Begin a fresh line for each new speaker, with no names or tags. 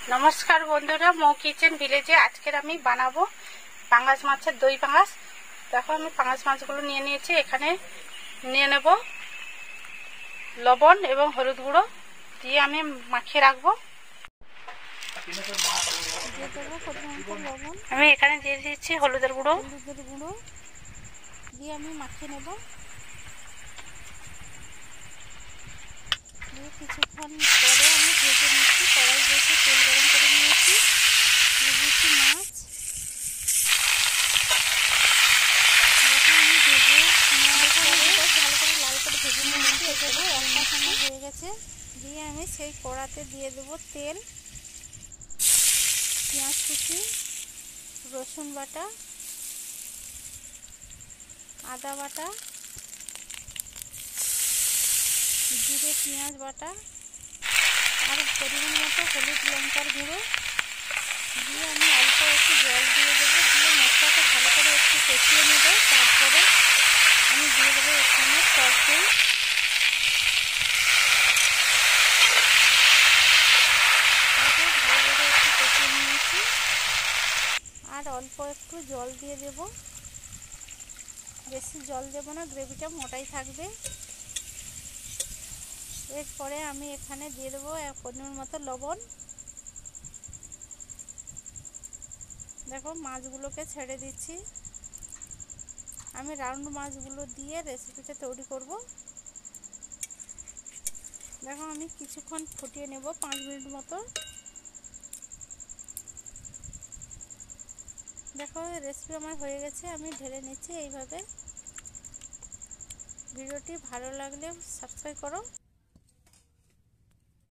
নমস্কার বন্ধুরা, মৌ কিচেন ভিলেজে আজকের আমি বানাবো পাঙ্গাস মাছের দই পাঙ্গাস। দেখো আমি পাঙ্গাস মাছগুলো নিয়ে নিয়েছি। এখানে নিয়ে নেব লবণ এবং হলুদ গুঁড়ো দিয়ে আমি মাখিয়ে রাখবো। আমি এখানে দিয়ে দিচ্ছি হলুদের গুঁড়ো দিয়ে আমি মাখিয়ে নেব। কিছুক্ষণ পরে আমি ভেজে নিচ্ছি। কড়াই বসে তেল গরম করে নিয়েছি, দিয়ে দিচ্ছি মাছ। আমি ভেজে নেওয়ার পরে ভালো করে লাল করে ভেজে নিয়েছি। এখানে একটা সময় হয়ে গেছে, দিয়ে আমি সেই কড়াতে দিয়ে দেবো তেল, পেঁয়াজ কুচি, রসুন বাটা, আদা বাটা, জিরে পেঁয়াজ বাটা আর পরিমাণ মতো হলুদ লঙ্কার গুঁড়ো দিয়ে আমি অল্প একটু জল দিয়ে দেবো। দিয়ে মশলাটা ভালো করে একটু কষিয়ে নেব। তারপরে আমি দিয়ে দেবো এখানে টক দই। তারপরে ভালো করে একটু কষিয়ে নিয়েছি আর অল্প একটু জল দিয়ে দেব। বেশি জল দেবো না, গ্রেভিটা মোটাই থাকবে। এরপরে আমি এখানে দিয়ে দেবো পরিমাণ মতো লবণ। দেখো মাছগুলোকে ছেড়ে দিচ্ছি। আমি রাউন্ড মাছগুলো দিয়ে রেসিপিটা তৈরি করব। দেখো আমি কিছুক্ষণ ফুটিয়ে নেব, 5 মিনিট মতো। দেখো রেসিপি আমার হয়ে গেছে, আমি ঢেলে নিচ্ছি এইভাবে। ভিডিওটি ভালো লাগলে সাবস্ক্রাইব করো।